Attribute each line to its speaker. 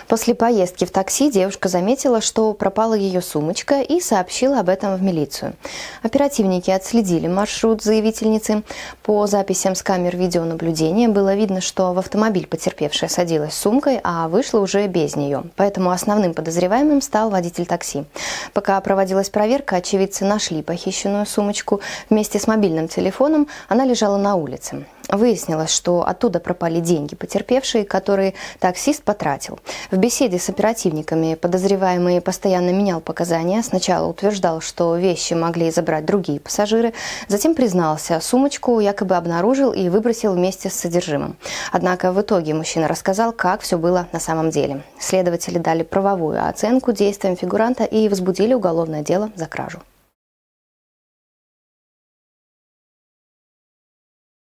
Speaker 1: После поездки в такси девушка заметила, что пропала ее сумочка, и сообщила об этом в милицию. Оперативники отследили маршрут заявительницы. По записям с камер видеонаблюдения было видно, что в автомобиль потерпевшая садилась с сумкой, а вышла уже без нее. Поэтому основным подозреваемым стал водитель такси. Пока проводилась проверка, очевидцы нашли похищенную сумочку. Вместе с мобильным телефоном она лежала на улице. Выяснилось, что оттуда пропали деньги потерпевшей, которые таксист потратил. В беседе с оперативниками подозреваемый постоянно менял показания. Сначала утверждал, что вещи могли забрать другие пассажиры, затем признался, сумочку якобы обнаружил и выбросил вместе с содержимым. Однако в итоге мужчина рассказал, как все было на самом деле. Следователи дали правовую оценку действиям фигуранта и возбудили уголовное дело за кражу.